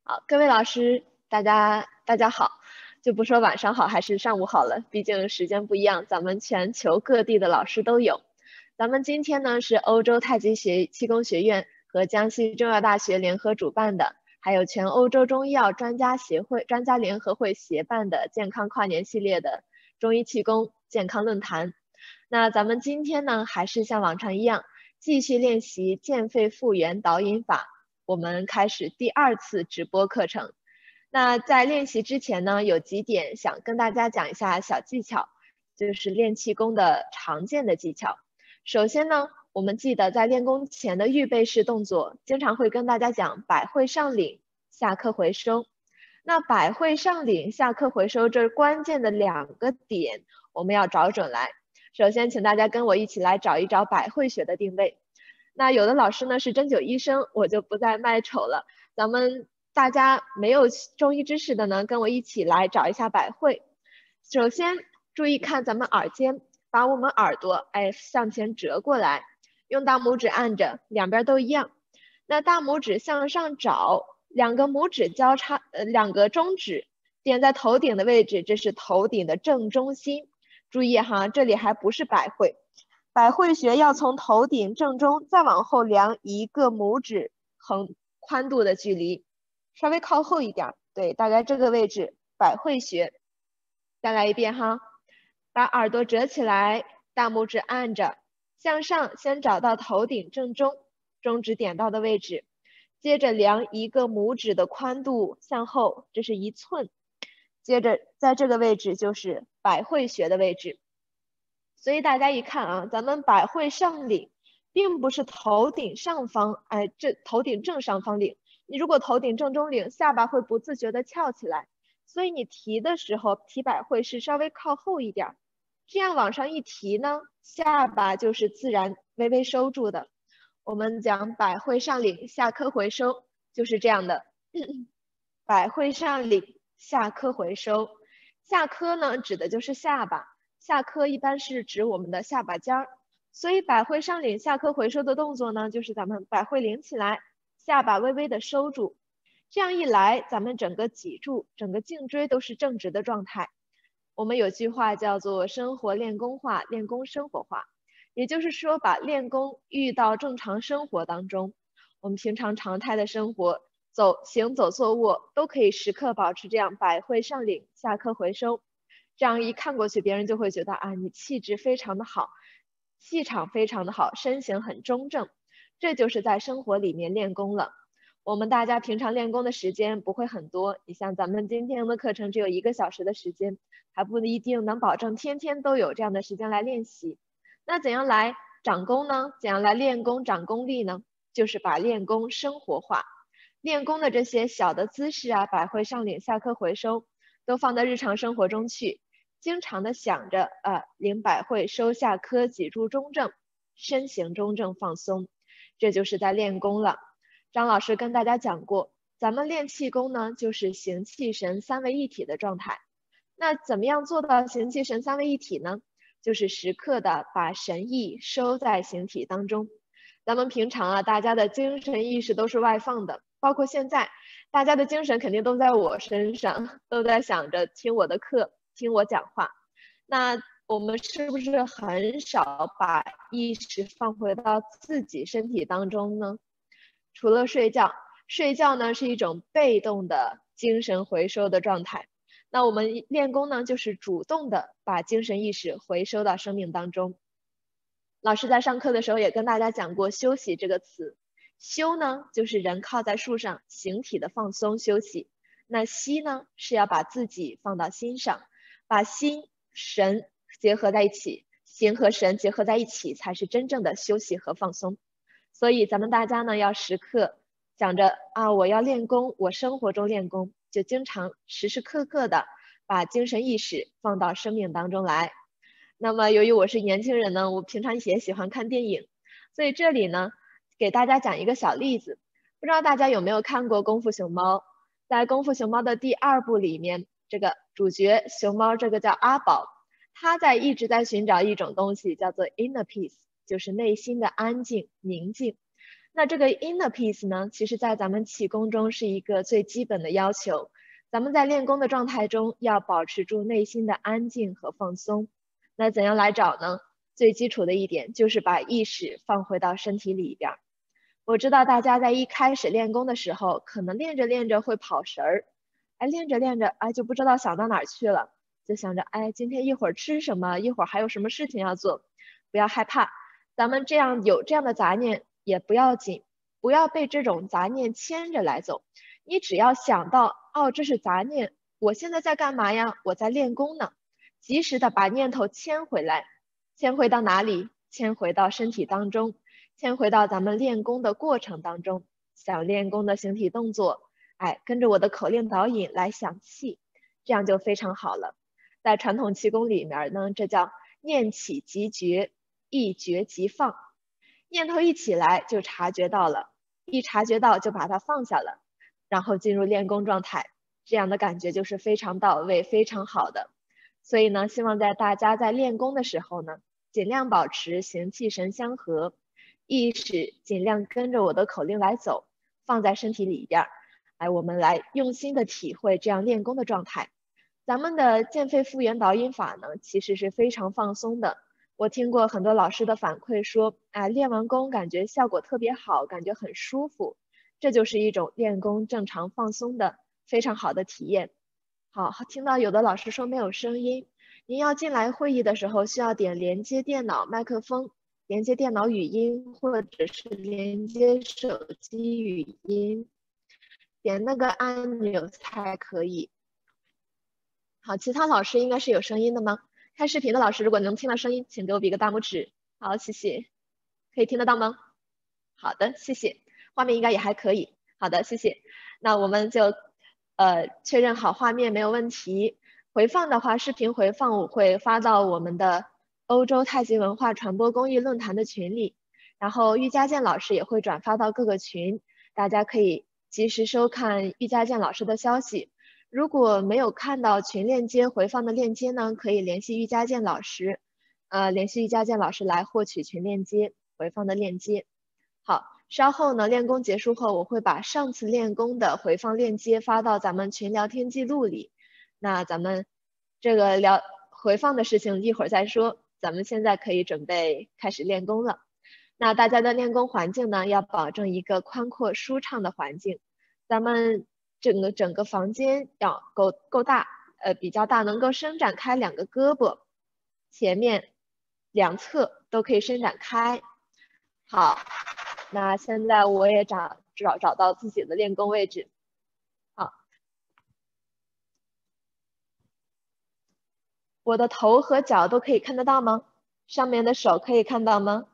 好，各位老师，大家好，就不说晚上好还是上午好了，毕竟时间不一样，咱们全球各地的老师都有。咱们今天呢是欧洲太极气功学院和江西中药大学联合主办的，还有全欧洲中医药专家联合会协办的健康跨年系列的中医气功健康论坛。那咱们今天呢还是像往常一样，继续练习健肺复原导引法。我们开始第2次直播课程。那在练习之前呢，有几点想跟大家讲一下小技巧，就是练气功的常见的技巧。首先呢，我们记得在练功前的预备式动作，经常会跟大家讲百会上领，下髁回收。那百会上领，下髁回收这关键的2个点，我们要找准来。首先，请大家跟我一起来找一找百会穴的定位。那有的老师呢是针灸医生，我就不再卖丑了。咱们大家没有中医知识的呢，跟我一起来找一下百会。首先注意看咱们耳尖，把我们耳朵向前折过来，用大拇指按着，两边都一样。那大拇指向上找，2个拇指交叉，2个中指点在头顶的位置，这是头顶的正中心。注意哈，这里还不是百会。百会穴要从头顶正中再往后量1个拇指宽度的距离，稍微靠后一点，对，大概这个位置，百会穴。再来一遍哈，把耳朵折起来，大拇指按着，向上先找到头顶正中，中指点到的位置，接着量1个拇指的宽度向后，这是1寸，接着在这个位置就是百会穴的位置。所以大家一看啊，咱们百会上领，并不是头顶上方，这头顶正上方领。你如果头顶正中领，下巴会不自觉的翘起来，所以你提的时候，提百会是稍微靠后一点，这样往上一提呢，下巴就是自然微微收住的。我们讲百会上领，下髁回收，就是这样的。百会上领，下髁回收。下髁呢，指的就是下巴。下髁一般是指我们的下巴尖儿，所以百会上领下髁回收的动作呢，就是咱们百会领起来，下巴微微的收住，这样一来，咱们整个脊柱、整个颈椎都是正直的状态。我们有句话叫做生活练功化，练功生活化，也就是说把练功遇到正常生活当中，我们平常常态的生活，行走坐卧都可以时刻保持这样百会上领，下髁回收。这样一看过去，别人就会觉得啊，你气质非常的好，气场非常的好，身形很中正，这就是在生活里面练功了。我们大家平常练功的时间不会很多，你像咱们今天的课程只有1个小时的时间，还不一定能保证天天都有这样的时间来练习。那怎样来长功呢？怎样来练功长功力呢？就是把练功生活化。练功的这些小的姿势啊，百会上领下髁回收，都放到日常生活中去。经常的想着领百会收下髁，脊柱中正，身形中正放松，这就是在练功了。张老师跟大家讲过，咱们练气功呢，就是形气神3位一体的状态。那怎么样做到形气神3位一体呢？就是时刻的把神意收在形体当中。咱们平常啊，大家的精神意识都是外放的，包括现在，大家的精神肯定都在我身上，都在想着听我的课，听我讲话。那我们是不是很少把意识放回到自己身体当中呢？除了睡觉，睡觉呢是一种被动的精神回收的状态。那我们练功呢，就是主动的把精神意识回收到生命当中。老师在上课的时候也跟大家讲过休息这个词，休呢就是人靠在树上，形体的放松休息。那息呢是要把自己放到心上，把心神结合在一起，形和神结合在一起，才是真正的休息和放松。所以咱们大家呢要时刻想着啊，我要练功，我生活中练功，就经常时时刻刻的把精神意识放到生命当中来。那么由于我是年轻人呢，我平常也喜欢看电影，所以这里呢给大家讲一个小例子。不知道大家有没有看过功夫熊猫？在功夫熊猫的第2部里面，这个主角熊猫这个叫阿宝，他一直在寻找一种东西叫做 inner peace， 就是内心的安静宁静。 那这个 inner peace 呢，其实在咱们气功中是一个最基本的要求。咱们在练功的状态中要保持住内心的安静和放松。那怎样来找呢？最基础的一点就是把意识放回到身体里边。我知道大家在一开始练功的时候，可能练着练着会跑神儿，练着练着，就不知道想到哪儿去了，就想着，今天一会儿吃什么，一会儿还有什么事情要做。不要害怕，咱们有这样的杂念也不要紧，不要被这种杂念牵着来走。你只要想到，这是杂念，我现在在干嘛呀？我在练功呢。及时的把念头牵回来，牵回到哪里？牵回到身体当中，牵回到咱们练功的过程当中，想练功的形体动作，跟着我的口令导引来想气，这样就非常好了。在传统气功里面呢，这叫念起即觉，一觉即放。念头一起来就察觉到了，一察觉到就把它放下了，然后进入练功状态，这样的感觉就是非常到位，非常好的。所以呢，希望大家在练功的时候呢，尽量保持形气神相合，意识尽量跟着我的口令来走，放在身体里边。我们来用心的体会这样练功的状态。咱们的健肺复原导引法呢，其实是非常放松的。我听过很多老师的反馈说，练完功感觉效果特别好，感觉很舒服。这就是一种练功正常放松的非常好的体验。好，听到有的老师说没有声音，您要进来会议的时候需要点连接电脑麦克风、连接电脑语音或者是连接手机语音，点那个按钮才可以。好，其他老师应该是有声音的吗？看视频的老师，如果能听到声音，请给我比个大拇指。好，谢谢。可以听得到吗？好的，谢谢。画面应该也还可以。好的，谢谢。那我们就确认好画面没有问题。回放的话，视频回放我会发到我们的欧洲太极文化传播公益论坛的群里，然后郁家健老师也会转发到各个群，大家可以及时收看郁家健老师的消息。如果没有看到群链接回放的链接呢，可以联系郁家健老师，联系郁家健老师来获取群链接回放的链接。好，稍后呢，练功结束后，我会把上次练功的回放链接发到咱们群聊天记录里。那咱们这个回放的事情一会儿再说，咱们现在可以准备开始练功了。那大家的练功环境呢，要保证一个宽阔舒畅的环境。咱们整个房间要够大，比较大，能够伸展开2个胳膊，前面2侧都可以伸展开。好，那现在我也找到自己的练功位置。好，我的头和脚都可以看得到吗？上面的手可以看到吗？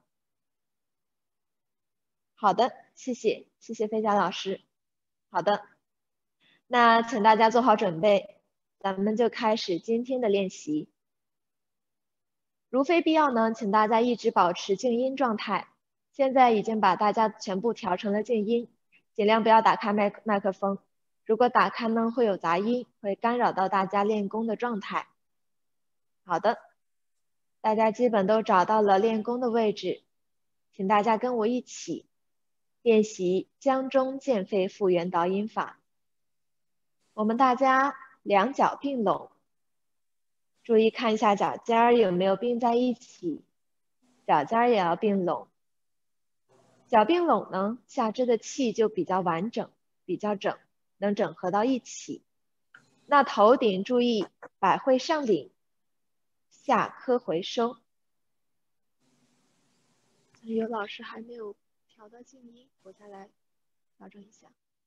好的，谢谢，谢谢飞霞老师。好的，那请大家做好准备，咱们就开始今天的练习。如非必要呢，请大家一直保持静音状态。现在已经把大家全部调成了静音，尽量不要打开麦克风。如果打开呢，会有杂音，会干扰到大家练功的状态。好的，大家基本都找到了练功的位置，请大家跟我一起练习江中健肺复原导引法。我们大家2脚并拢，注意看一下脚尖儿有没有并在一起，脚尖儿也要并拢。脚并拢呢，下肢的气就比较完整，比较整，能整合到一起。那头顶注意百会上顶，下髁回收。有老师还没有调到静音，我再来调整一下。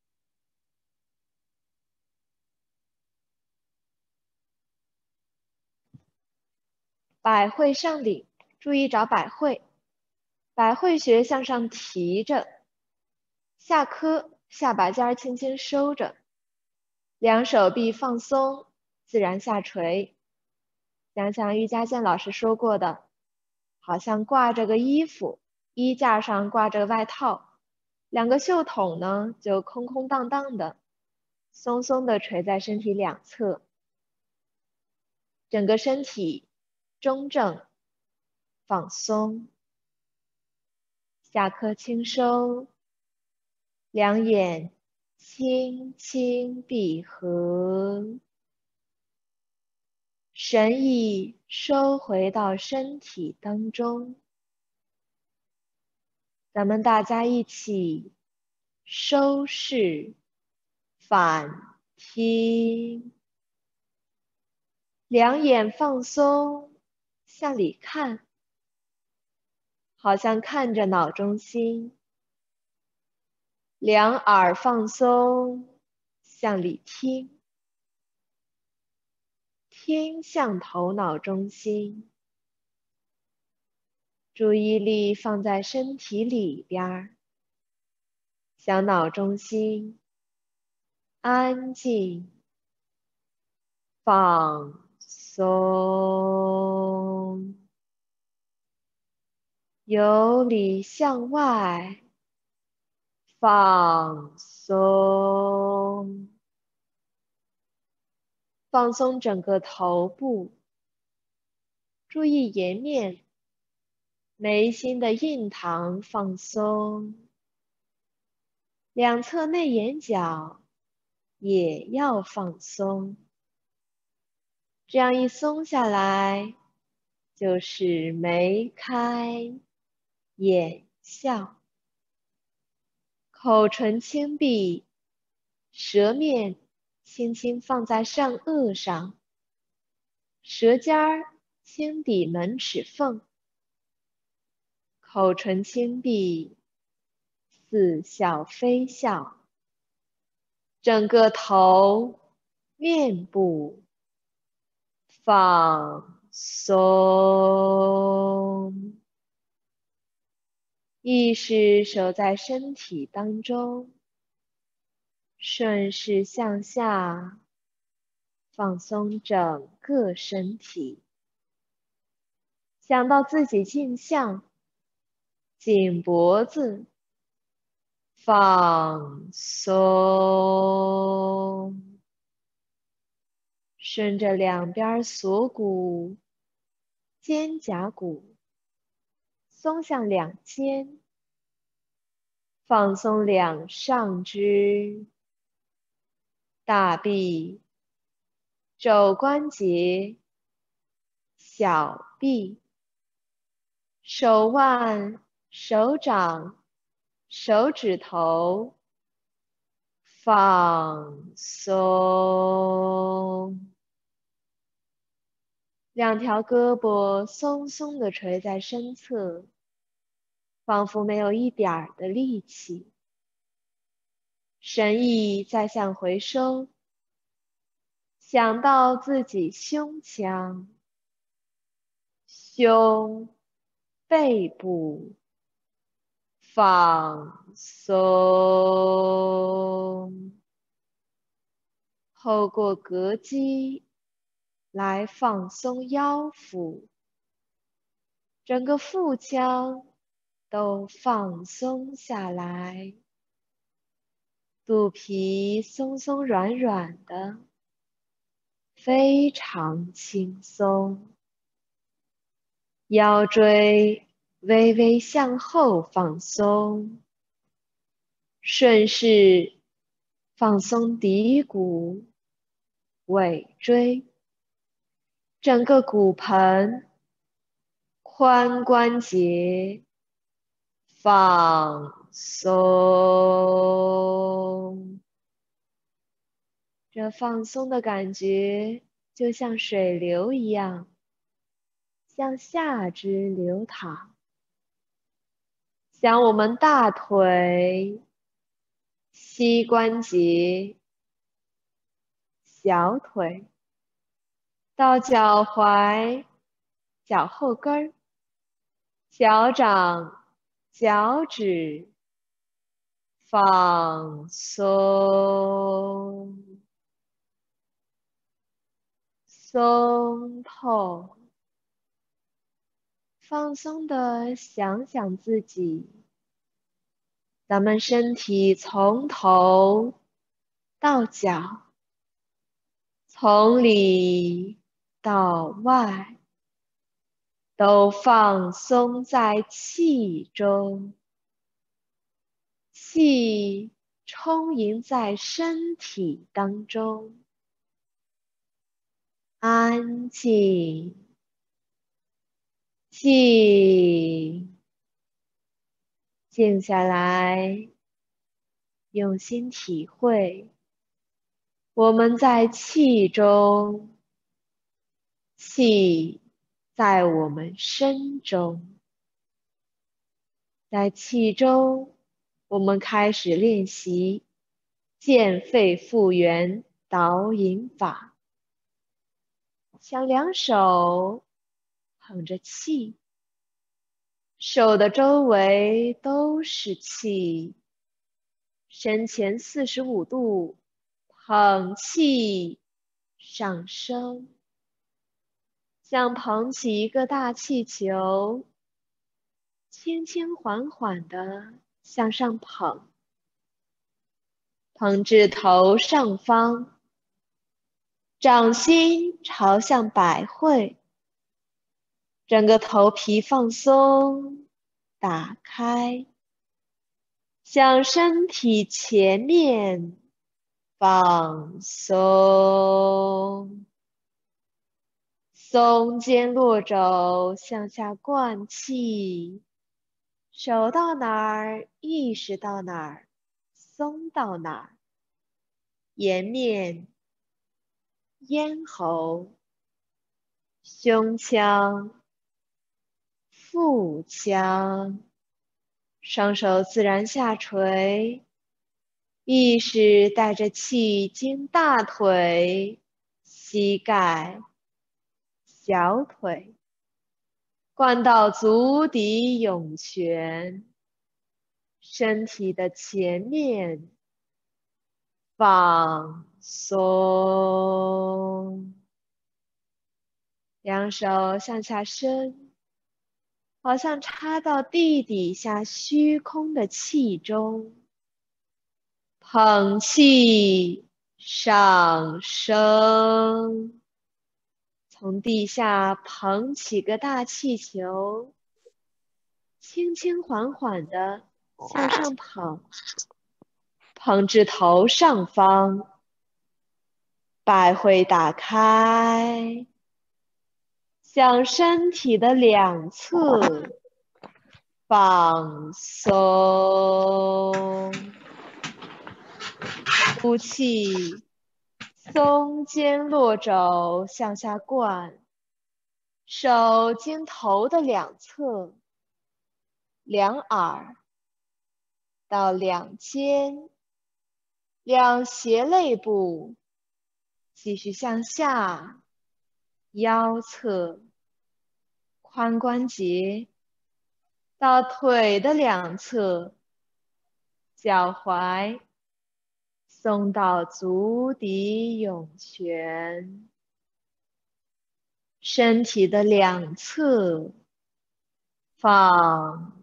百会上顶，注意找百会，百会穴向上提着，下髁下巴尖轻轻收着，2手臂放松，自然下垂。想想郁家健老师说过的，好像挂着个衣服，衣架上挂着外套，2个袖筒呢就空空荡荡的，松松的垂在身体2侧，整个身体中正放松，下髁轻收， 两眼轻轻闭合，神意收回到身体当中。咱们大家一起收视反听，两眼放松，向里看，好像看着脑中心。两耳放松，向里听，听向头脑中心。注意力放在身体里边，小脑中心安静放松，由里向外放松，放松整个头部，注意颜面，眉心的印堂放松，两侧内眼角也要放松。这样一松下来，就是眉开眼笑，口唇轻闭，舌面轻轻放在上颚上，舌尖儿轻抵门齿缝，口唇轻闭，似笑非笑，整个头、面部放松，意识守在身体当中，顺势向下放松整个身体，想到自己镜像，颈脖子放松，顺着两边锁骨、肩胛骨松向两肩，放松两上肢、大臂、肘关节、小臂、手腕、手掌、手指头放松，两条胳膊松松地垂在身侧，仿佛没有一点儿的力气。神意再向回收，想到自己胸腔、胸、背部放松，透过膈肌来放松腰腹，整个腹腔都放松下来，肚皮松松软软的，非常轻松，腰椎微微向后放松，顺势放松骶骨、尾椎，整个骨盆、髋关节放松。这放松的感觉就像水流一样，向下肢流淌，向我们大腿、膝关节、小腿到脚踝、脚后跟儿、脚掌、脚趾放松，松透，放松的想想自己，咱们身体从头到脚，从里到外，都放松在气中，气充盈在身体当中。安静，静，静下来，用心体会。我们在气中，气在我们身中。在气中，我们开始练习健肺复原导引法。将两手捧着气，手的周围都是气，身前45度，捧气上升，像捧起一个大气球，轻轻缓缓地向上捧，捧至头上方，掌心朝向百会，整个头皮放松，打开，向身体前面放松，松肩落肘，向下灌气，手到哪儿，意识到哪儿，松到哪儿，颜面、咽喉、胸腔、腹腔，双手自然下垂，意识带着气经大腿、膝盖、小腿，灌到足底涌泉，身体的前面放松，两手向下伸，好像插到地底下虚空的气中，捧气上升，从地下捧起个大气球，轻轻缓缓地向上捧，捧至头上方，百会打开，向身体的两侧放松，呼气，松肩落肘向下灌，手经头的两侧，两耳到两肩，两胁肋部，继续向下，腰侧、髋关节到腿的两侧，脚踝送到足底涌泉，身体的两侧放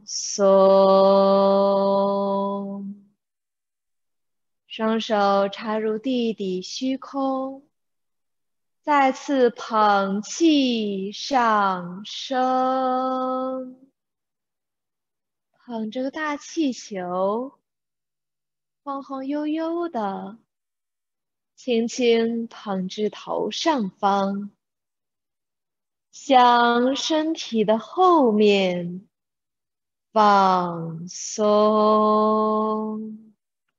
松，双手插入地底虚空，再次捧气上升，捧着个大气球，晃晃悠悠的，轻轻捧至头上方，向身体的后面放松，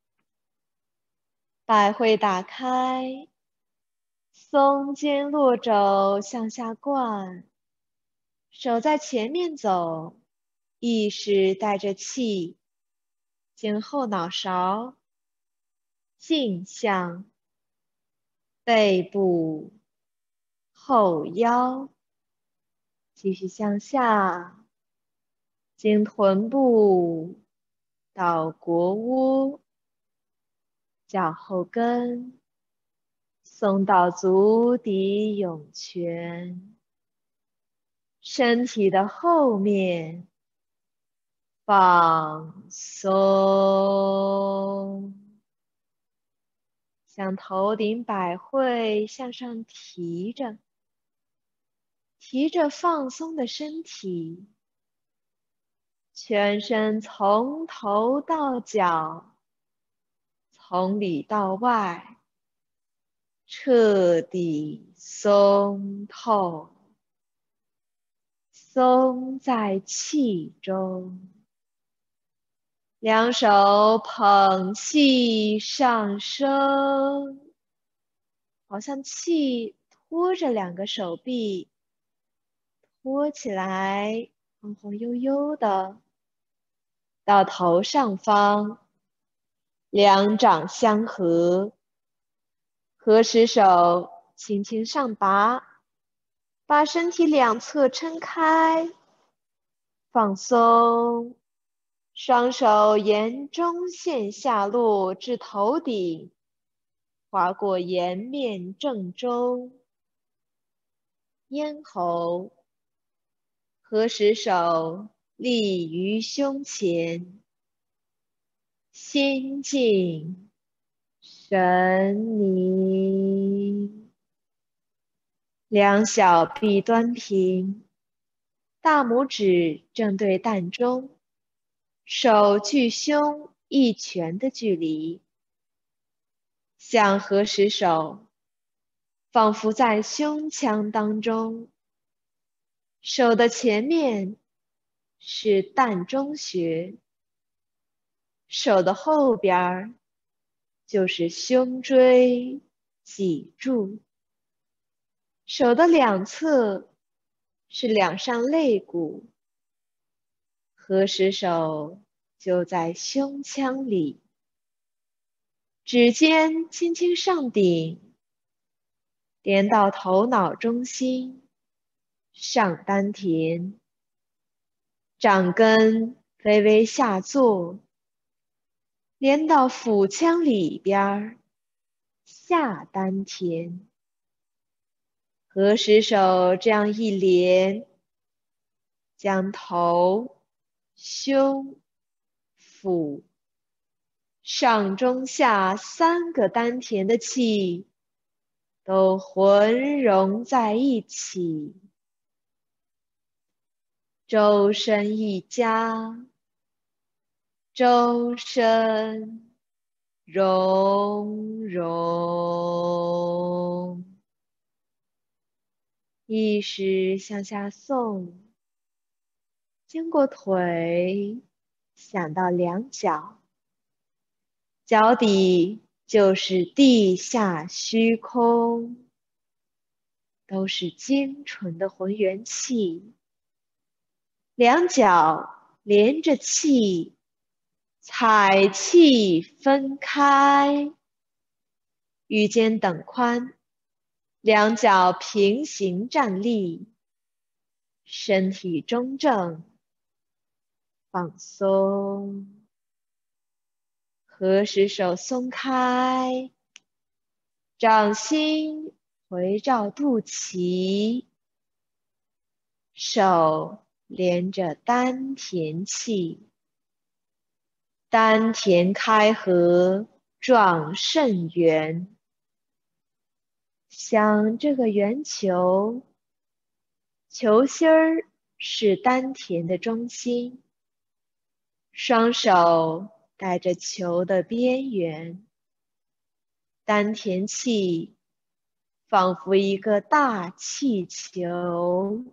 百会打开，松肩落肘向下灌，手在前面走，意识带着气经后脑勺、颈项、背部、后腰，继续向下，经臀部到腘窝、脚后跟，送到足底涌泉，身体的后面放松，向头顶百会向上提着，提着放松的身体，全身从头到脚从里到外彻底松透，松在气中。两手捧气上升，好像气拖着两个手臂，拖起来，晃晃悠悠的，到头上方，两掌相合，合十手轻轻上拔，把身体两侧撑开，放松。双手沿中线下落至头顶，划过颜面正中，咽喉，合十手立于胸前，心静神宁。两小臂端平，大拇指正对膻中。手距胸1拳的距离，像合十手，仿佛在胸腔当中。手的前面是膻中穴，手的后边就是胸椎、脊柱。手的两侧是两上肋骨。合十手就在胸腔里，指尖轻轻上顶，连到头脑中心，上丹田，掌根微微下坐，连到腹腔里边，下丹田。合十手这样一连，将头、胸、腹、上中下3个丹田的气都浑融在一起，周身一家，周身融融。意识向下送，经过腿，想到两脚，脚底就是地下虚空，都是精纯的浑元气。两脚连着气，采气分开，与肩等宽，两脚平行站立，身体中正，放松。合十手松开，掌心回照肚脐，手连着丹田气，丹田开合状肾圆，像这个圆球，球心儿是丹田的中心，双手带着球的边缘，丹田气仿佛一个大气球，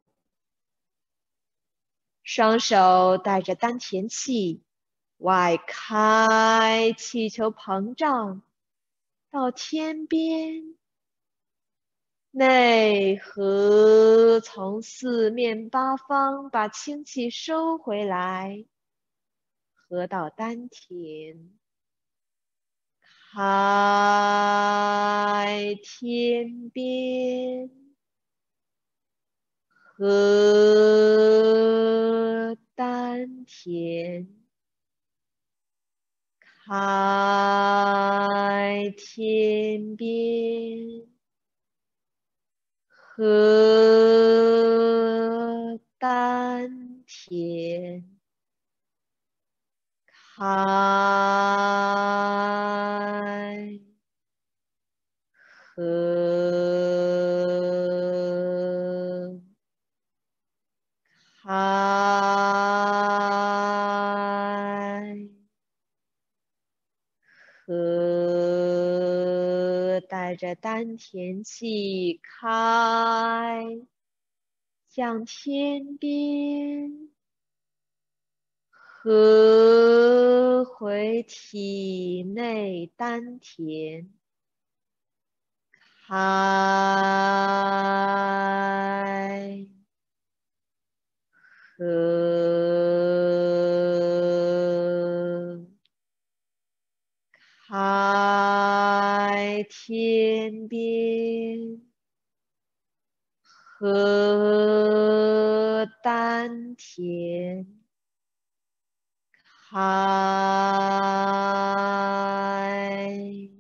双手带着丹田气外开，气球膨胀到天边，内合，从四面八方把清气收回来，合到丹田，开天边，合丹田，开天边，合丹田，开，合，开，合。 带着丹田气开，向天边，合回体内丹田，开，合，开天边，合丹田，开，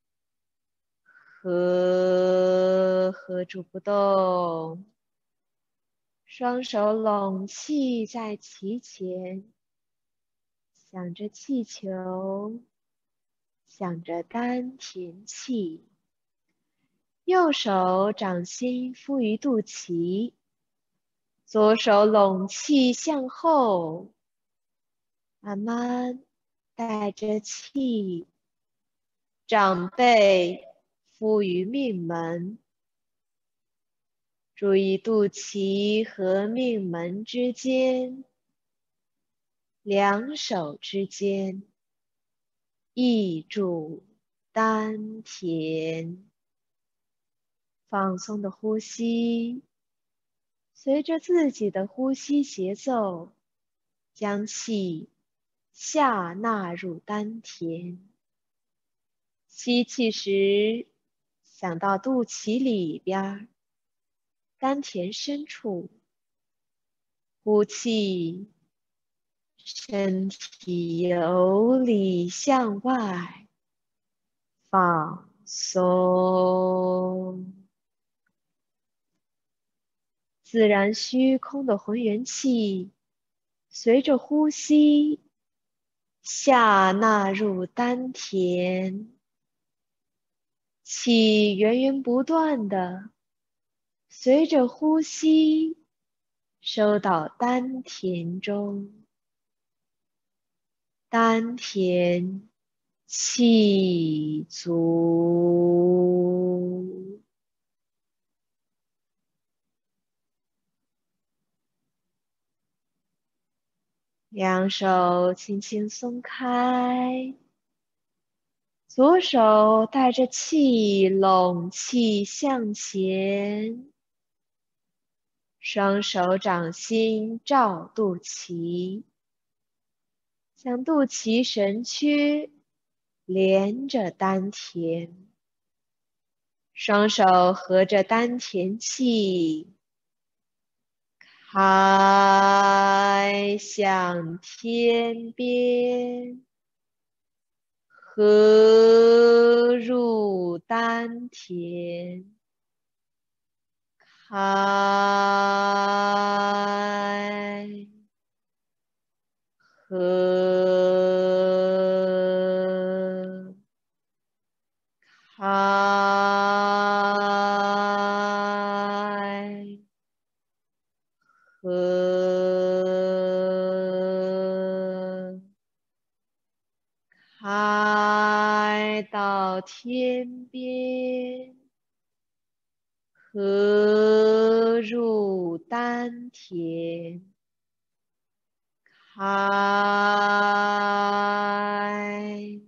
合住不动，双手拢气在脐前，想着气球，想着丹田气。右手掌心敷于肚脐，左手拢气向后，慢慢带着气，掌背敷于命门，注意肚脐和命门之间，两手之间，意住丹田。放松的呼吸，随着自己的呼吸节奏，将气下纳入丹田。吸气时，想到肚脐里边，丹田深处；呼气，身体由里向外放松。自然虚空的浑元气，随着呼吸下纳入丹田，气源源不断的随着呼吸收到丹田中，丹田气足。两手轻轻松开，左手带着气拢气向前，双手掌心照肚脐，将肚脐神阙连着丹田，双手合着丹田气，开向天边，合入丹田，开，合，开，合，开到天边，合入丹田，开，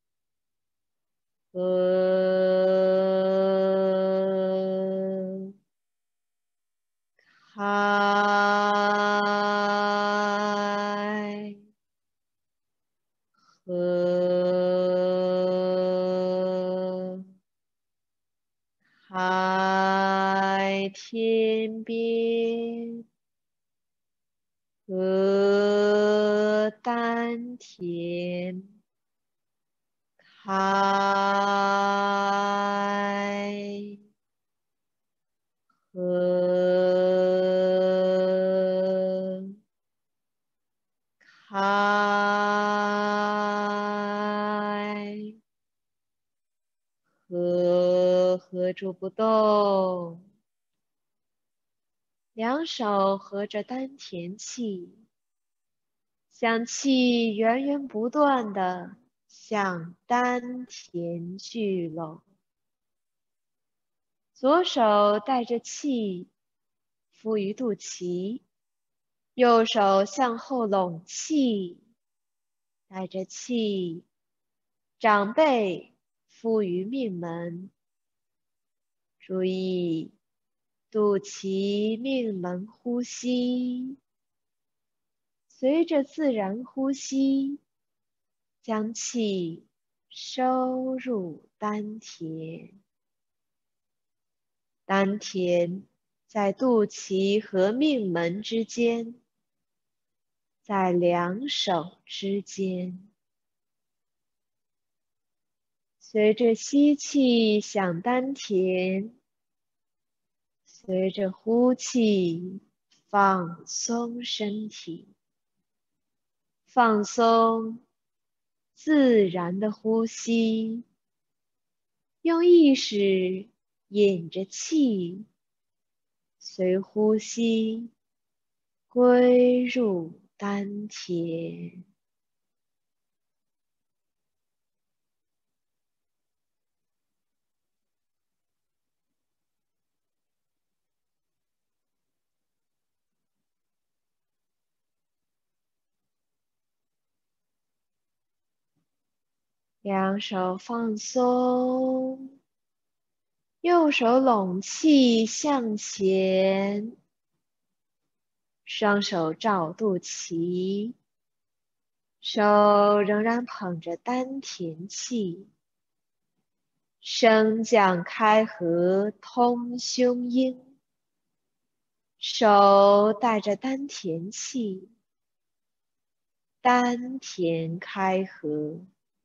合，开，合，开天边，合丹田，开，合，开，合住不动，两手合着丹田气，将气源源不断的向丹田聚拢， 左手带着气敷于肚脐，右手向后拢气，带着气，掌背敷于命门。注意肚脐命门呼吸，随着自然呼吸，将气收入丹田。丹田在肚脐和命门之间，在两手之间。随着吸气向丹田，随着呼气放松身体，放松自然的呼吸，用意识引着气，随呼吸归入丹田。两手放松，右手拢气向前，双手照肚脐，手仍然捧着丹田气，升降开合通胸阴，手带着丹田气，丹田开合，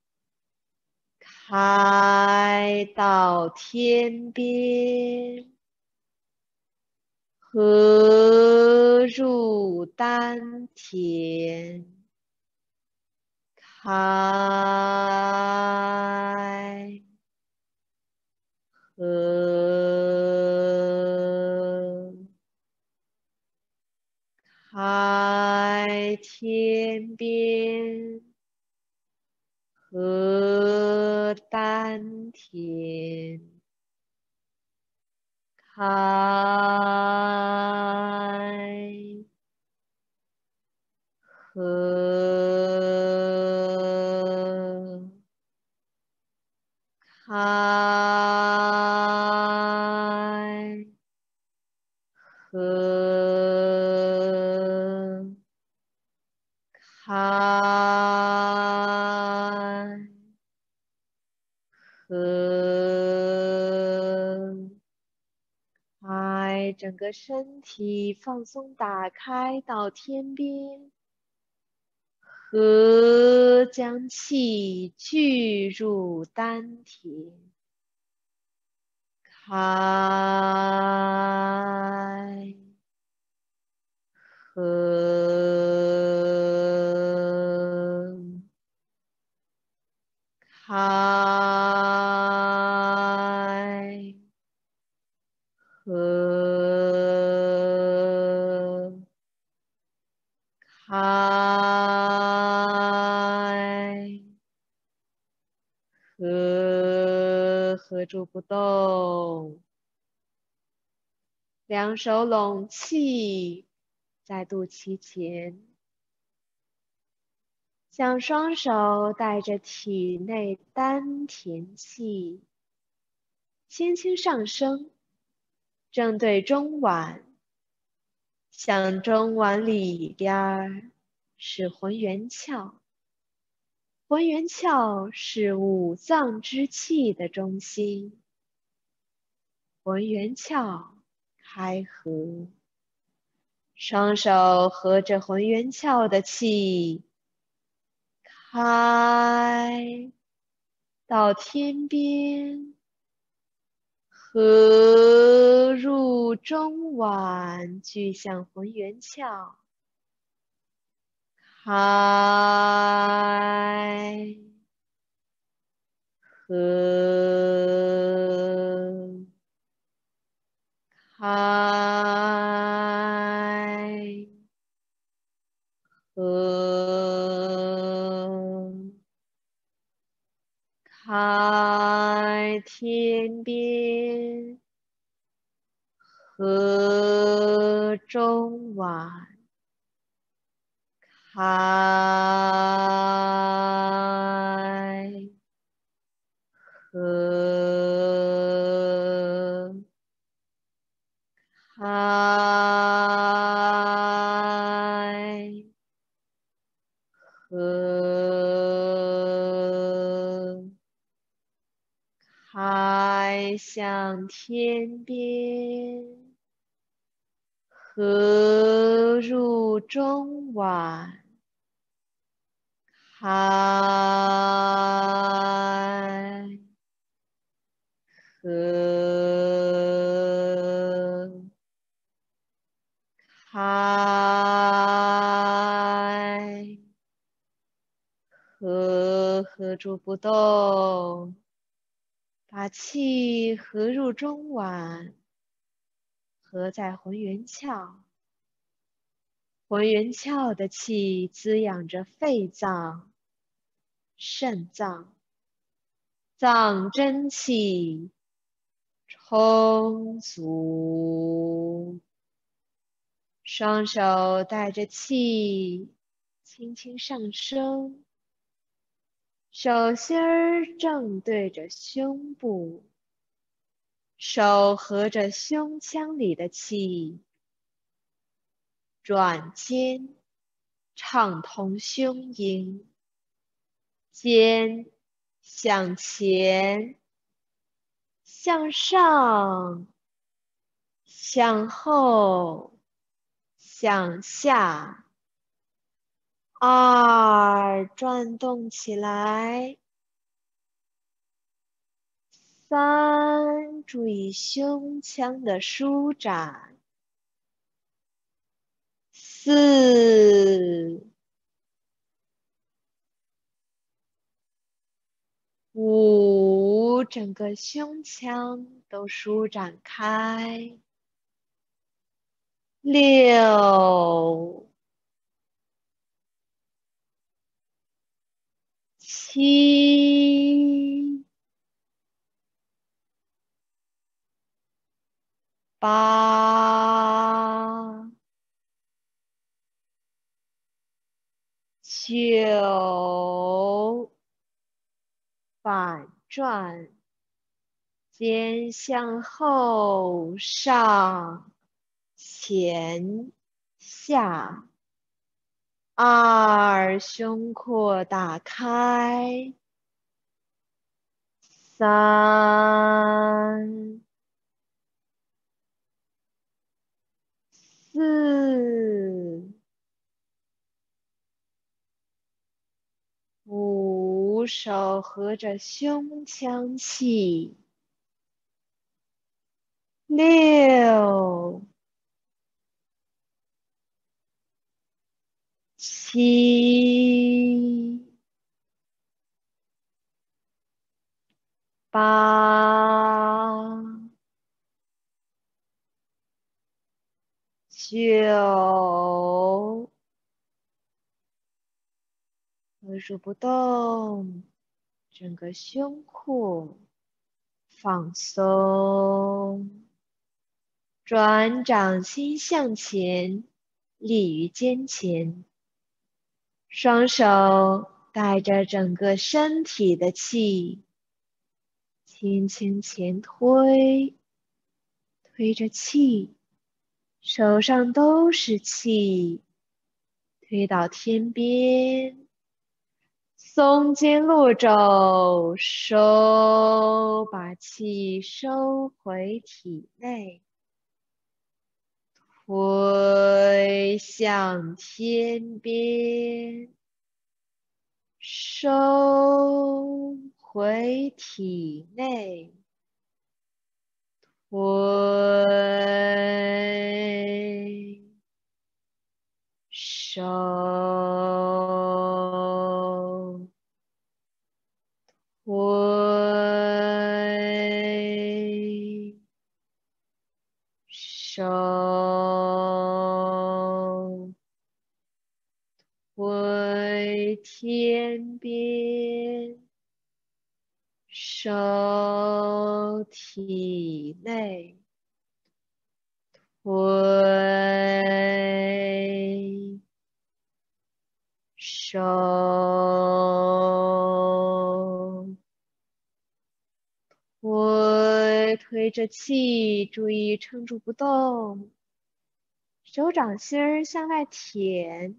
开到天边，合入丹田，开，合，开天边，合丹田，开，合，开，合，开，合，开，整个身体放松打开到天边，合，将气聚入丹田，开，合，开，合，开，合住不动，两手拢气在肚脐前，将双手带着体内丹田气轻轻上升，正对中脘，向中脘里边是浑圆窍，浑圆窍是五脏之气的中心，浑圆窍开合，双手合着浑圆窍的气，开到天边，合入中脘，聚向浑圆窍，开，合，开，合，开天边， 河中晚开，河开，河开向天边，河入中晚开，河开，合住不动，把气合入中脘，合在浑圆窍。浑圆窍的气滋养着肺脏、肾脏，脏真气充足。双手带着气轻轻上升，手心儿正对着胸部，手合着胸腔里的气，转肩畅通胸阴，肩向前、向上、向后、向下。2转动起来。3注意胸腔的舒展。4、5整个胸腔都舒展开。6、7、8、9，反转，肩向后、上、前、下。2胸廓打开。3、4、5手合着胸腔气。6、7、8、9，合住不动，整个胸廓放松，转掌心向前，立于肩前，双手带着整个身体的气，轻轻前推，推着气，手上都是气，推到天边，松肩落肘，把气收回体内，推向天边，收回体内，推，收，推，收，推天边，收体内， 推手推着气，注意撑住不动，手掌心儿向外舔，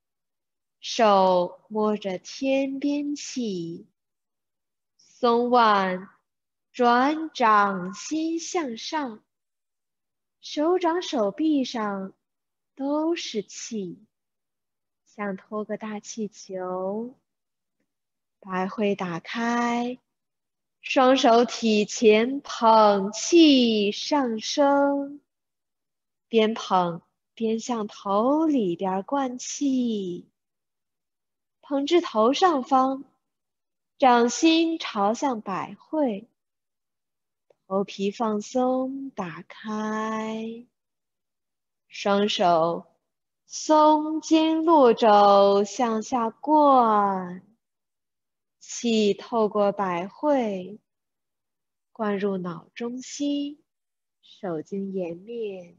手摸着天边气，松腕转掌心向上，手掌手臂上都是气，像托个大气球。百会打开，双手体前捧气上升，边捧边向头里边灌气，捧至头上方，掌心朝向百会，头皮放松打开，双手松肩落肘向下灌。气透过百会，灌入脑中心，手经颜面，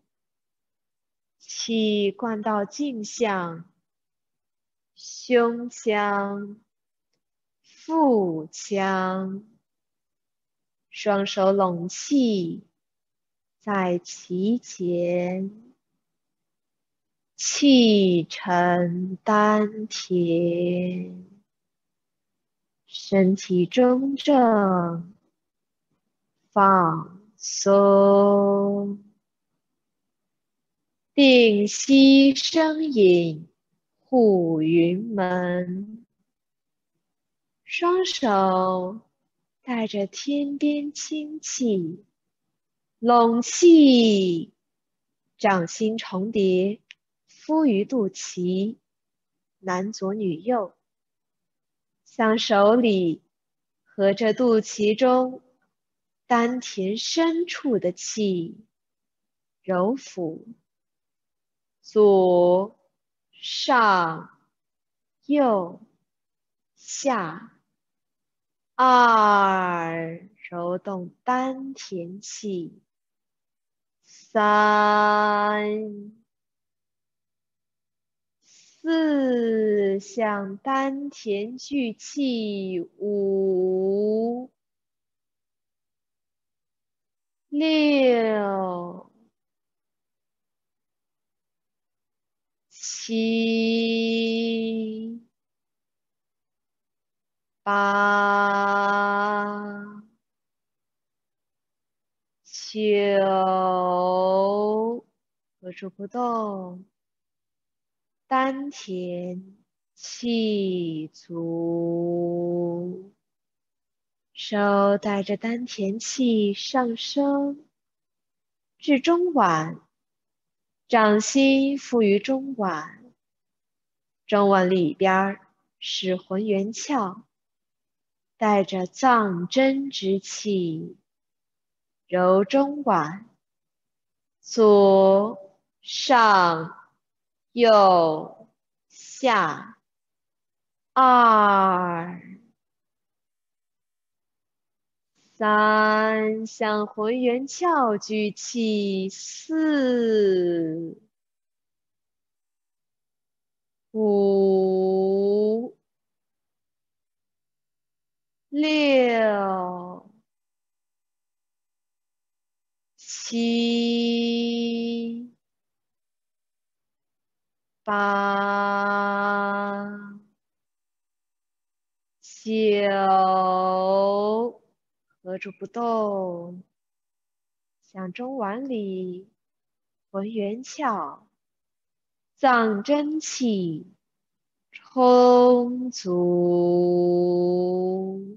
气灌到颈项、胸腔、腹腔，双手拢气在脐前，气沉丹田。身体中正，放松，屏息声引，护云门。双手带着天边清气，拢气，掌心重叠，敷于肚脐，男左女右。向手里和着肚脐中丹田深处的气揉抚，左上右下二，揉动丹田气，三四，向丹田聚气，五六七八九，合住不动，丹田气足，手带着丹田气上升至中脘，掌心附于中脘，中脘里边是浑元窍，带着藏针之气，揉中脘，左上右下二三，向浑元窍聚气，四五六七八九，合住不动，向中脘里浑元窍藏真气充足，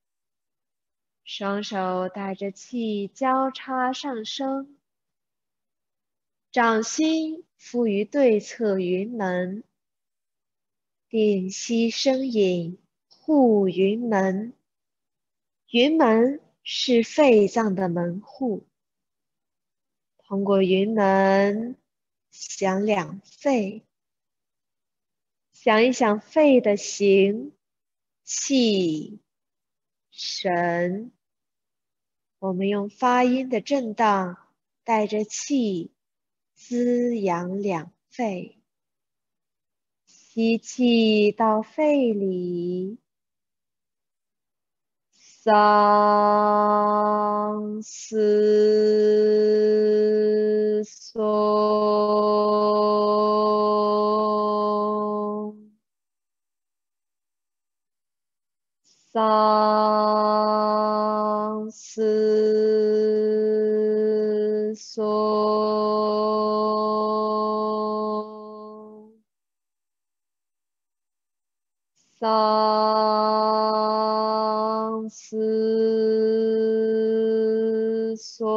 双手带着气交叉上升，掌心敷于对侧云门，屏息声引，护云门。云门是肺脏的门户，通过云门想两肺，想一想肺的形、气、神。我们用发音的震荡，带着气滋养两肺，吸气到肺里，桑丝松，桑丝松，桑丝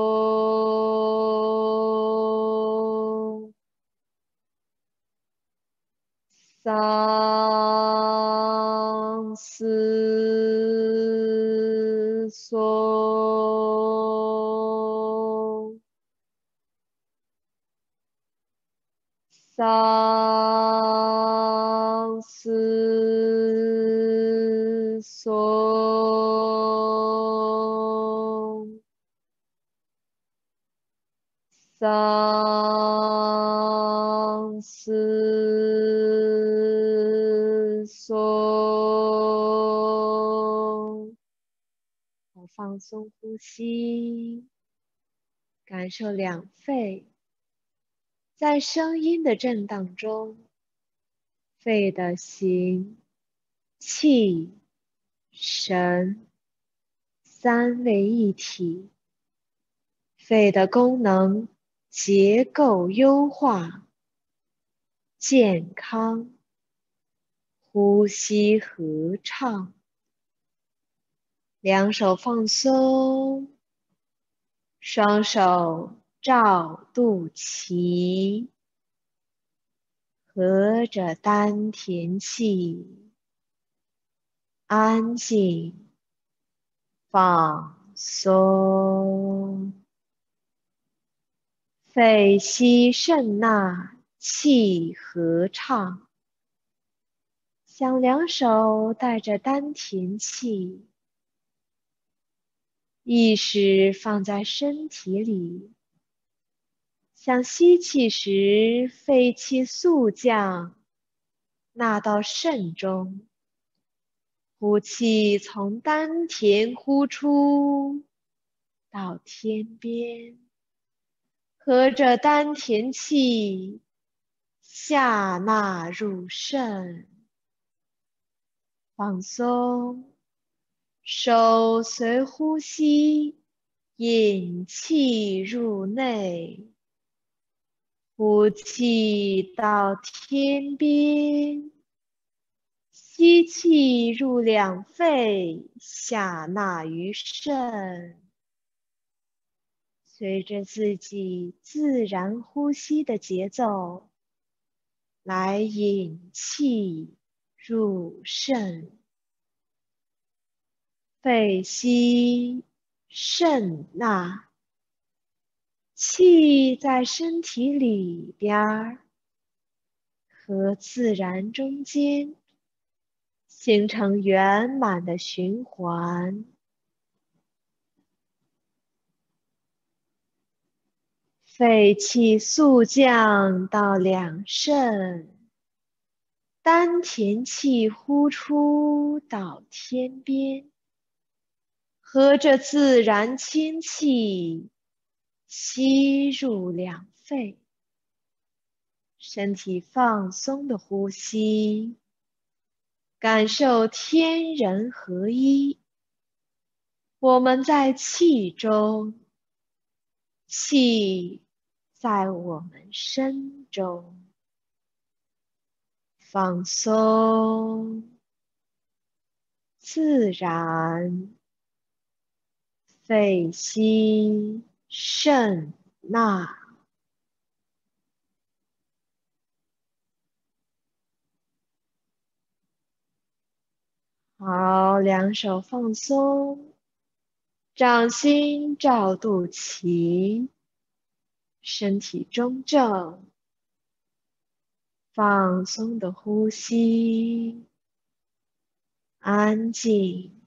松，桑丝松，桑丝松，桑丝松，好，放松呼吸，感受两肺在声音的震荡中，肺的形、气、神三位一体，肺的功能结构优化，健康，呼吸合畅，两手放松，双手照肚脐，合着丹田气，安静，放松，肺吸肾纳，气合畅。将两手带着丹田气，意识放在身体里，想吸气时肺气速降，纳到肾中，呼气从丹田呼出，到天边，合着丹田气，下纳入肾，放松，手随呼吸，引气入内，呼气到天边，吸气入两肺，下纳于肾。随着自己自然呼吸的节奏，来引气入肾。肺吸，肾纳，气在身体里边和自然中间形成圆满的循环。肺气速降到两肾，丹田气呼出到天边，合着自然清气吸入两肺，身体放松的呼吸，感受天人合一。我们在气中，气在我们身中，放松，自然，肺吸，肾纳。好，两手放松，掌心照肚脐，身体中正，放松的呼吸，安静，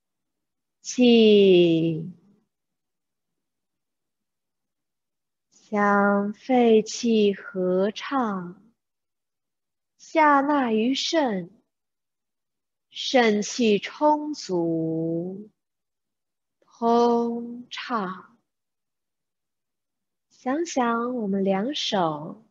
静， 将肺气合畅，下纳于肾，肾气充足，通畅。想想我们两手，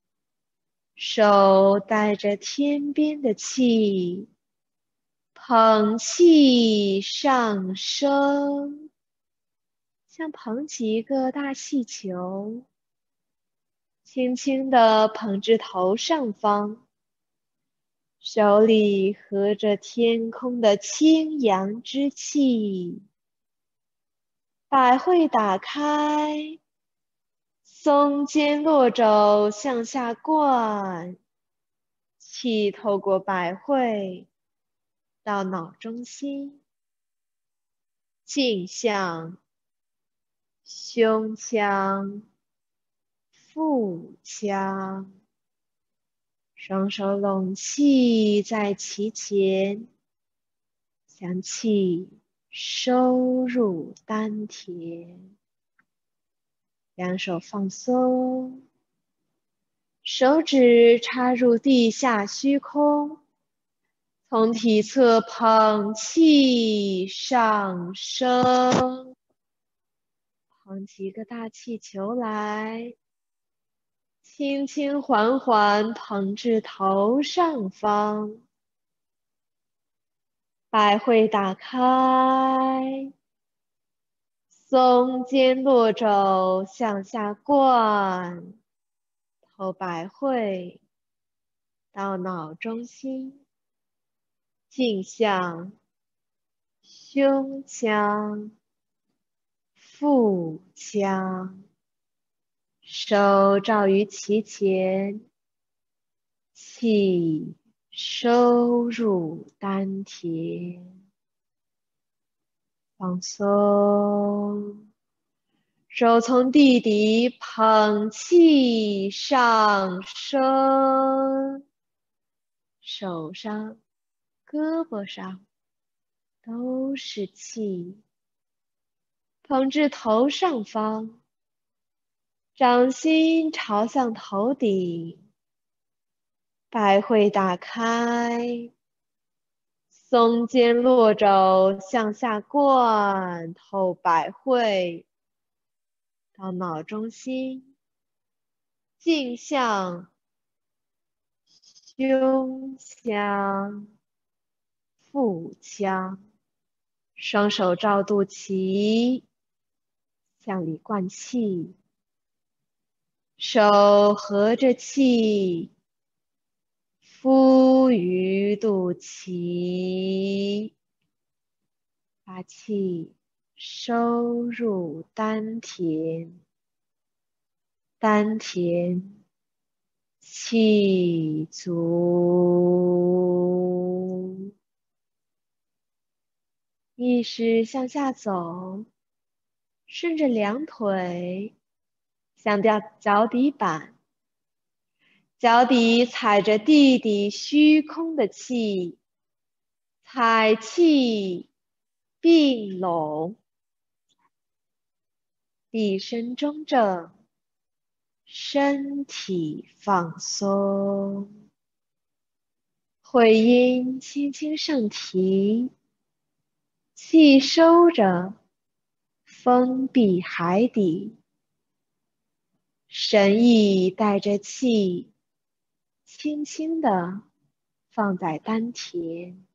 手带着天边的气，捧气上升，像捧起一个大气球，轻轻地捧至头上方，手里合着天空的清阳之气，百会打开，松肩落肘向下灌，气透过百会到脑中心，径向胸腔、腹腔，双手拢气在其前，将气收入丹田。两手放松，手指插入地下虚空，从体侧捧气上升，捧起一个大气球来，轻轻缓缓捧至头上方，百会打开，松肩落肘向下灌，头百会到脑中心，径向胸腔、腹腔，手照于其前，气收入丹田，放松，手从地底捧气上升，手上、胳膊上都是气，捧至头上方，掌心朝向头顶，百会打开，松肩落肘向下灌，透百会到脑中心，径向胸腔、腹腔，双手照肚脐，向里灌气，手合着气，敷于肚脐，把气收入丹田，丹田气足，意识向下走，顺着两腿向脚底板，脚底踩着地底虚空的气，踩气并拢，臂身中正，身体放松，会阴轻轻上提，气收着，封闭海底，神意带着气，轻轻地放在丹田，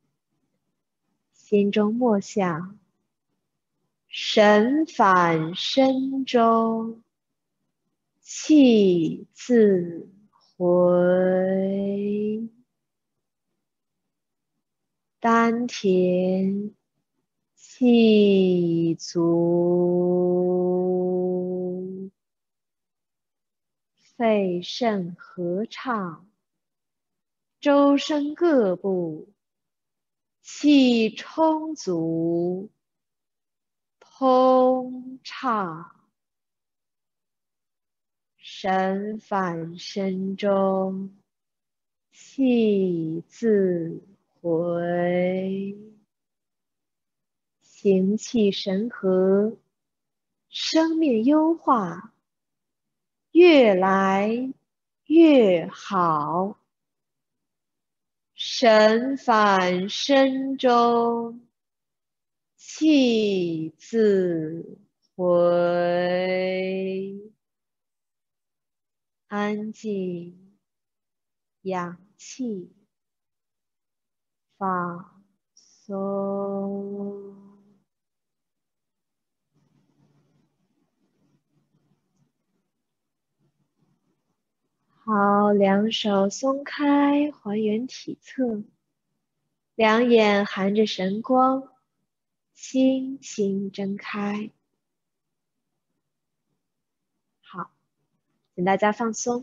心中默想，神返身中，气自回，丹田气足，肺肾合畅，周身各部气充足，通畅，神返身中，气自回，行气神和，生命优化， 越来越好，神返身中，气自回。安静，氧气，放松。好，两手松开，还原体侧，两眼含着神光，轻轻睁开。好，请大家放松。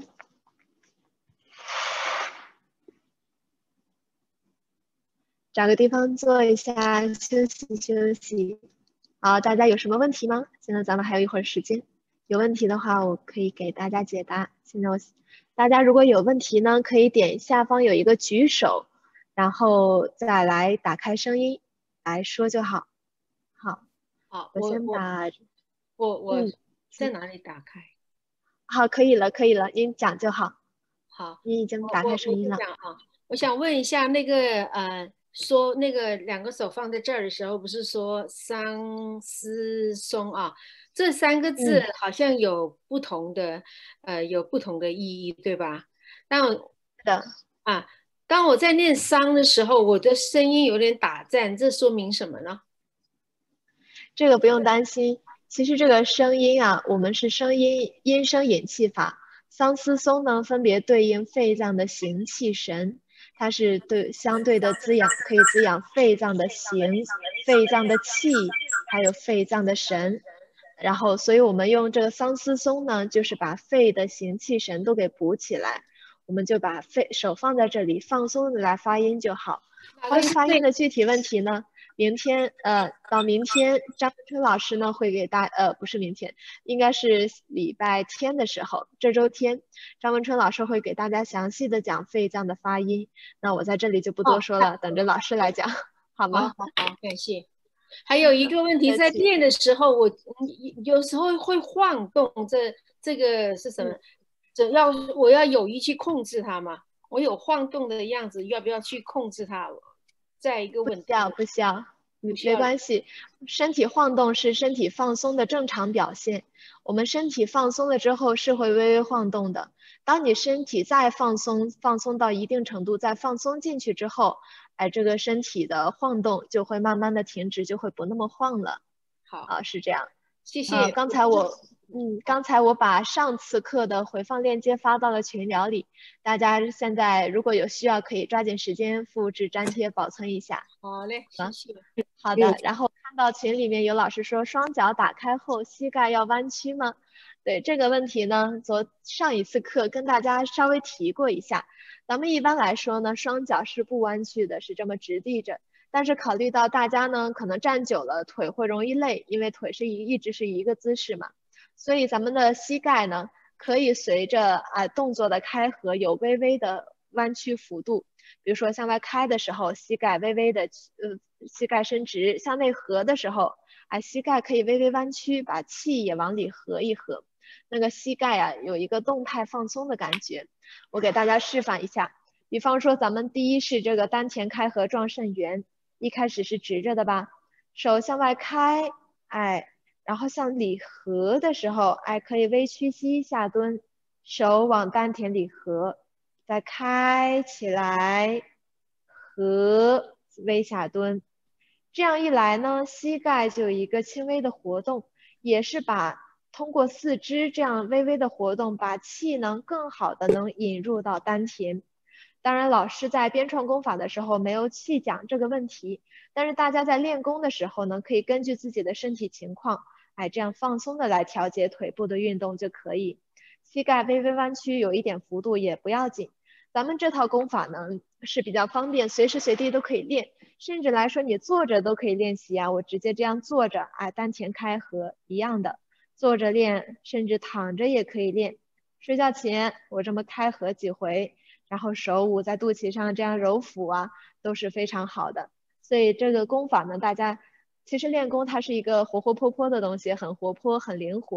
找个地方坐一下，休息休息。好，大家有什么问题吗？现在咱们还有一会儿时间，有问题的话，我可以给大家解答。现在大家如果有问题呢，可以点下方有一个举手，然后再来打开声音来说就好。好，我先把我在哪里打开？ 好，可以了，可以了，您讲就好。 好， 你已经打我开声音了。 就讲啊，我想问一下那个说那个两个手放在这儿的时候，不是说桑丝松啊？这三个字好像有不同的意义，对吧？但的， 当我在念桑的时候，我的声音有点打颤，这说明什么呢？ 这个不用担心。其实这个声音啊，我们是音声引气法。桑丝松呢，分别对应肺脏的行气神，它是相对的滋养，可以滋养肺脏的行、肺脏的气，还有肺脏的神。然后，所以我们用这个桑丝松呢，就是把肺的行气神都给补起来。我们就把手放在这里，放松的来发音就好。关于发音的具体问题呢？到明天张春老师呢会给不是明天，应该是礼拜天的时候，这周天，张文春老师会给大家详细的讲肺脏的发音。那我在这里就不多说了，等着老师来讲，好吗？ 好，感谢。还有一个问题，在练的时候，我有时候会晃动，这个是什么？我要有意去控制它吗？我有晃动的样子，要不要去控制它？在一个稳定。 不需要，没关系。身体晃动是身体放松的正常表现。我们身体放松了之后是会微微晃动的。当你身体再放松到一定程度，再放松进去之后，这个身体的晃动就会慢慢的停止，就会不那么晃了。 好， 是这样。 谢谢。 刚才我把上次课的回放链接发到了群聊里，大家现在如果有需要，可以抓紧时间复制粘贴保存一下。 好嘞，谢谢。 好的，然后看到群里面有老师说双脚打开后膝盖要弯曲吗？对这个问题呢，上一次课跟大家稍微提过一下。咱们一般来说呢，双脚是不弯曲的，是这么直立着。但是考虑到大家呢，可能站久了腿会容易累，因为腿一直是一个姿势嘛，所以咱们的膝盖呢，可以随着动作的开合有微微的弯曲幅度。比如说向外开的时候，膝盖微微的膝盖伸直；向内合的时候，膝盖可以微微弯曲，把气也往里合一合。那个膝盖有一个动态放松的感觉。我给大家示范一下，比方说咱们第一是这个丹田开合撞肾圆。一开始是直着的吧，手向外开，然后向里合的时候，可以微屈膝下蹲，手往丹田里合，再开起来，合，微下蹲。这样一来呢，膝盖就有一个轻微的活动，也是通过四肢这样微微的活动，把气能更好的能引入到丹田。当然，老师在编创功法的时候没有细讲这个问题，但是大家在练功的时候呢，可以根据自己的身体情况，这样放松的来调节腿部的运动就可以。膝盖微微弯曲，有一点幅度也不要紧。咱们这套功法呢是比较方便，随时随地都可以练，甚至来说你坐着都可以练习啊。我直接这样坐着，丹田开合一样的，坐着练，甚至躺着也可以练。睡觉前我这么开合几回。然后手捂在肚脐上这样揉腹都是非常好的。所以这个功法呢，大家其实练功它是一个活活泼泼的东西，很活泼很灵活。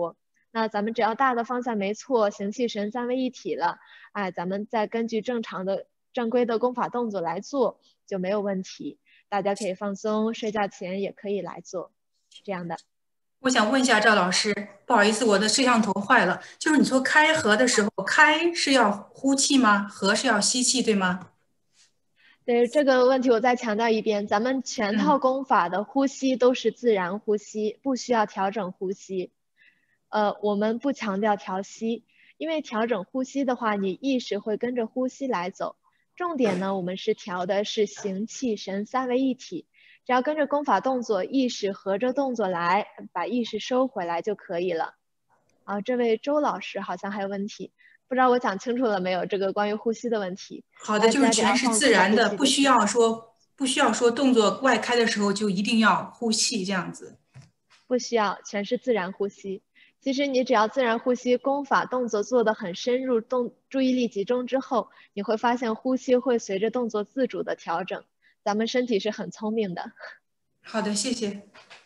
那咱们只要大的方向没错，形气神三位一体了，哎，咱们再根据正常的正规的功法动作来做就没有问题。大家可以放松，睡觉前也可以来做，这样的。 我想问一下赵老师，不好意思，我的摄像头坏了。就是你说开合的时候，开是要呼气吗？合是要吸气，对吗？ 对这个问题，我再强调一遍，咱们全套功法的呼吸都是自然呼吸，不需要调整呼吸。我们不强调调息，因为调整呼吸的话，你意识会跟着呼吸来走。重点呢，我们是调的是形气神三位一体，只要跟着功法动作，意识合着动作来，把意识收回来就可以了。啊，这位周老师好像还有问题，不知道我讲清楚了没有？这个关于呼吸的问题。 好的，就是全是自然的，不需要说动作外开的时候就一定要呼气这样子。 不需要，全是自然呼吸。其实你只要自然呼吸，功法动作做得很深入，注意力集中之后，你会发现呼吸会随着动作自主的调整。咱们身体是很聪明的。 好的，谢谢。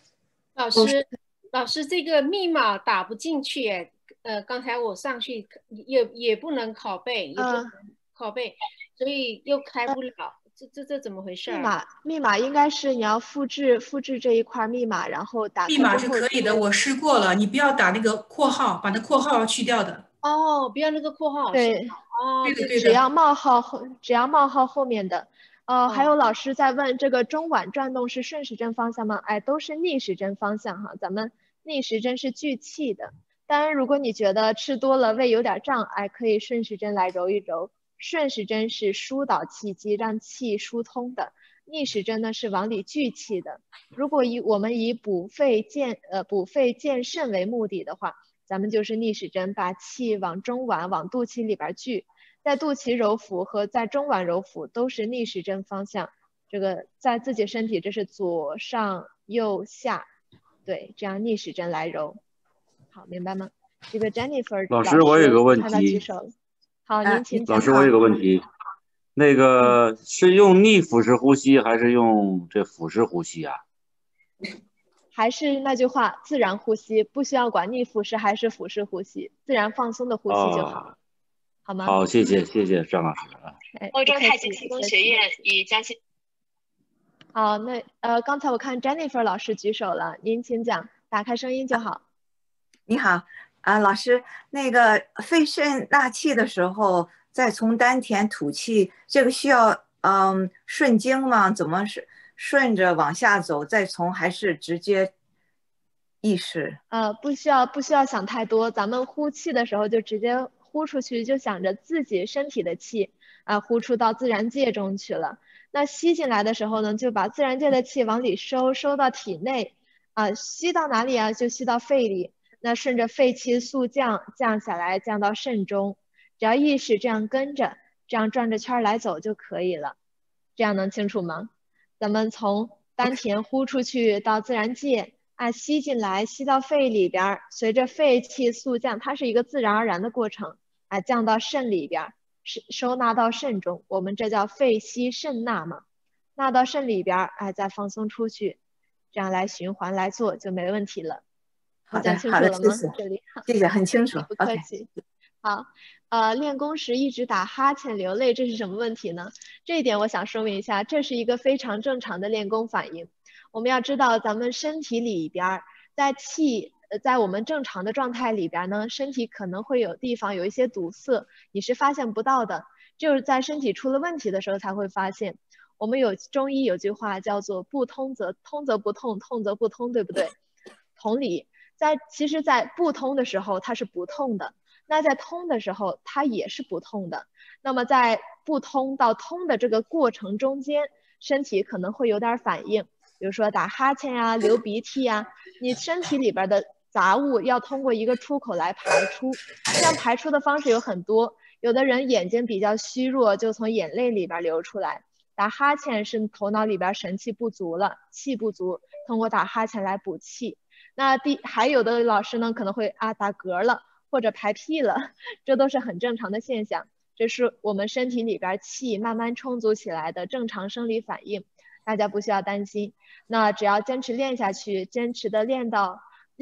老师，这个密码打不进去耶。刚才我上去也不能拷贝，也不能拷贝，所以又开不了。这怎么回事？ 密码应该是你要复制这一块密码，然后打开之后。 密码是可以的，我试过了，你不要打那个括号，把那括号要去掉的。 哦，不要那个括号。 对， 哦， 对的对的。 只要冒号后面的。还有老师在问这个中脘转动是顺时针方向吗？哎，都是逆时针方向哈。咱们逆时针是聚气的。当然，如果你觉得吃多了胃有点胀，哎，可以顺时针来揉一揉。顺时针是疏导气机，让气疏通的；逆时针呢是往里聚气的。如果我们以补肺健肾为目的的话，咱们就是逆时针，把气往中脘、往肚脐里边聚。在肚脐揉腹和在中脘揉腹都是逆时针方向。这个在自己身体，这是左上右下，对，这样逆时针来揉。好，明白吗？这个 Jennifer 老师，我有个问看到举题。 手了。好，您请讲。 老师，我有个问题，那个是用逆腹式呼吸还是用这腹式呼吸啊？ 还是那句话，自然呼吸，不需要管逆腹式还是腹式呼吸，自然放松的呼吸就好，好吗？ 好，谢谢张老师啊。 欧洲太极气功学院与江西。好，那刚才我看 Jennifer 老师举手了，您请讲，打开声音就好。 你好。老师，那个肺肾纳气的时候，再从丹田吐气，这个需要顺经吗？怎么是顺着往下走，再从还是直接意识？ 不需要想太多，咱们呼气的时候就直接呼出去，就想着自己身体的气呼出到自然界中去了。那吸进来的时候呢，就把自然界的气往里收到体内吸到哪里啊？就吸到肺里。那顺着肺气速降下来，降到肾中，只要意识这样跟着，这样转着圈来走就可以了。这样能清楚吗？咱们从丹田呼出去到自然界吸进来，吸到肺里边，随着肺气速降，它是一个自然而然的过程降到肾里边，收纳到肾中，我们这叫肺吸肾纳嘛。纳到肾里边再放松出去，这样来循环来做就没问题了。 好的，好的，谢谢。 这里谢谢，很清楚。 不客气。好，练功时一直打哈欠流泪，这是什么问题呢？这一点我想说明一下，这是一个非常正常的练功反应。我们要知道，咱们身体里边在我们正常的状态里边呢，身体可能会有地方有一些堵塞，你是发现不到的，就是在身体出了问题的时候才会发现。我们中医有句话叫做不通则不痛，痛则不通，对不对？同理。其实在不通的时候它是不痛的，那在通的时候它也是不痛的。那么在不通到通的这个过程中间，身体可能会有点反应，比如说打哈欠呀、流鼻涕呀，你身体里边的杂物要通过一个出口来排出。这样排出的方式有很多，有的人眼睛比较虚弱，就从眼泪里边流出来。打哈欠是头脑里边神气不足了，气不足，通过打哈欠来补气。那还有的老师呢可能会打嗝了或者排屁了，这都是很正常的现象，这是我们身体里边气慢慢充足起来的正常生理反应，大家不需要担心。那只要坚持练下去，坚持的练到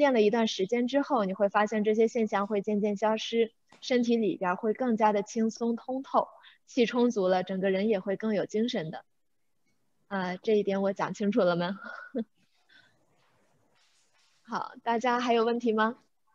练了一段时间之后，你会发现这些现象会渐渐消失，身体里边会更加的轻松通透，气充足了，整个人也会更有精神的。这一点我讲清楚了吗？好，大家还有问题吗？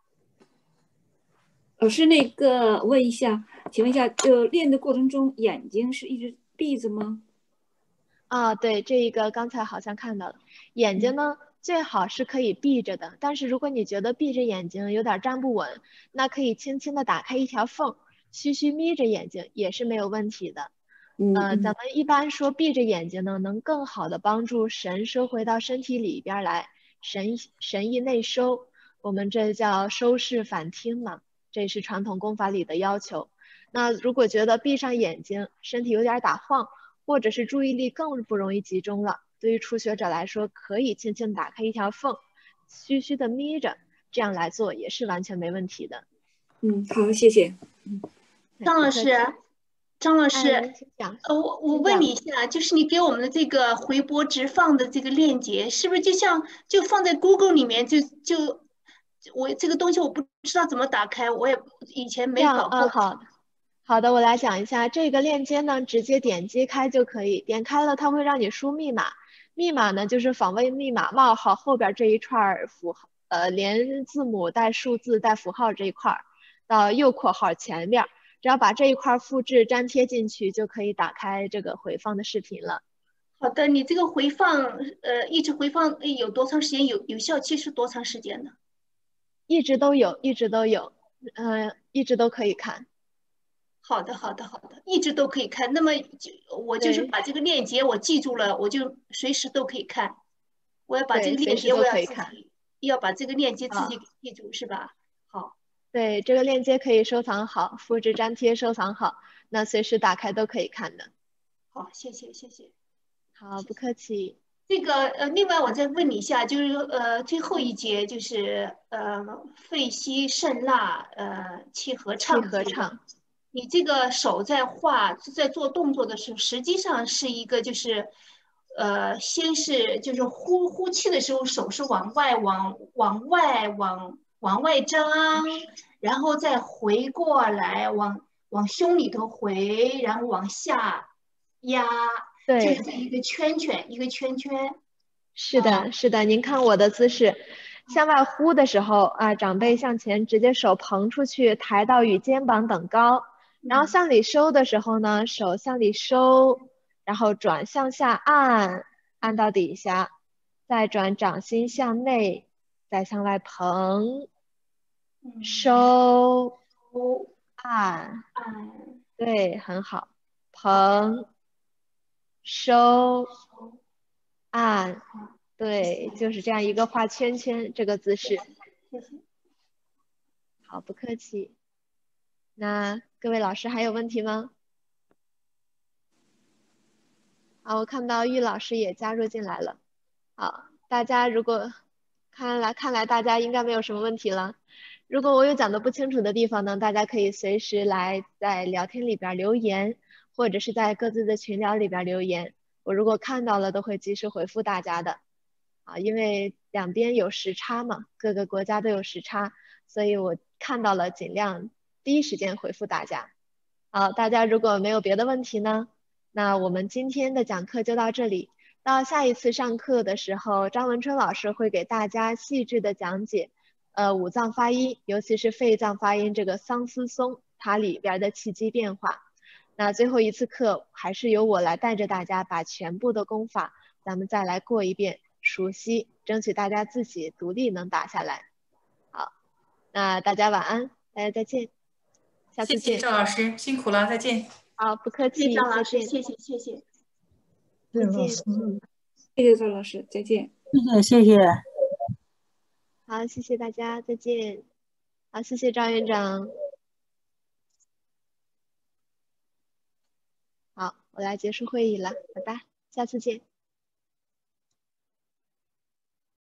老师，那个问一下，请问一下，练的过程中眼睛是一直闭着吗？ 对，这一个刚才好像看到了，眼睛呢最好是可以闭着的，但是如果你觉得闭着眼睛有点站不稳，那可以轻轻的打开一条缝，虚虚眯着眼睛也是没有问题的。咱们一般说闭着眼睛呢，能更好的帮助神收回到身体里边来，神意内收，我们这叫收视反听嘛，这是传统功法里的要求。那如果觉得闭上眼睛，身体有点打晃，或者是注意力更不容易集中了，对于初学者来说，可以轻轻打开一条缝，虚虚的眯着，这样来做也是完全没问题的。 好，谢谢。 张老师，我问你一下，就是你给我们的这个回波直放的这个链接，是不是就放在 Google 里面我这个东西我不知道怎么打开，我也以前没搞过。 好的，我来讲一下这个链接呢，直接点击开就可以，点开了它会让你输密码，密码呢就是访问密码冒号后边这一串符号，连字母带数字带符号这一块到右括号前边，只要把这一块复制粘贴进去，就可以打开这个回放的视频了。 好的，你这个回放一直回放有多长时间？有效期是多长时间呢？ 一直都有，一直都可以看。 好的，一直都可以看。那么我就是把这个链接我记住了，我就随时都可以看。我要把这个链接要把这个链接自己给记住，是吧？好。 对，这个链接可以收藏好，复制粘贴收藏好，那随时打开都可以看的。 好，谢谢。 好，不客气。 这个另外我再问你一下，就是最后一节就是肺吸肾纳气合唱。你这个手在做动作的时候，实际上是一个就是先是就是呼气的时候手是往外张，然后再回过来往胸里头回，然后往下压。 对， 就是一个圈圈。 是的，您看我的姿势，向外呼的时候长背向前，直接手捧出去，抬到与肩膀等高。然后向里收的时候呢，手向里收，然后转向下按到底下，再转掌心向内，再向外捧，收按，对，很好，捧。收按，对，就是这样一个画圈圈这个姿势。好，不客气。那各位老师还有问题吗？好，我看到玉老师也加入进来了。好，大家如果看来大家应该没有什么问题了。如果我有讲的不清楚的地方呢，大家可以随时来在聊天里边留言。或者是在各自的群聊里边留言，我如果看到了都会及时回复大家的，因为两边有时差嘛，各个国家都有时差，所以我看到了尽量第一时间回复大家。好，大家如果没有别的问题呢，那我们今天的讲课就到这里，到下一次上课的时候，张文春老师会给大家细致的讲解，五脏发音，尤其是肺脏发音这个桑丝松它里边的气机变化。那最后一次课还是由我来带着大家把全部的功法咱们再来过一遍，熟悉，争取大家自己独立能打下来。好，那大家晚安，大家再见，下次见。 谢谢赵老师，辛苦了，再见。 好，不客气， 谢谢张老师，谢谢。 再见。 谢谢赵老师，再见。 谢谢。 好，谢谢大家，再见。好，谢谢赵院长。好，我来结束会议了，拜拜，下次见。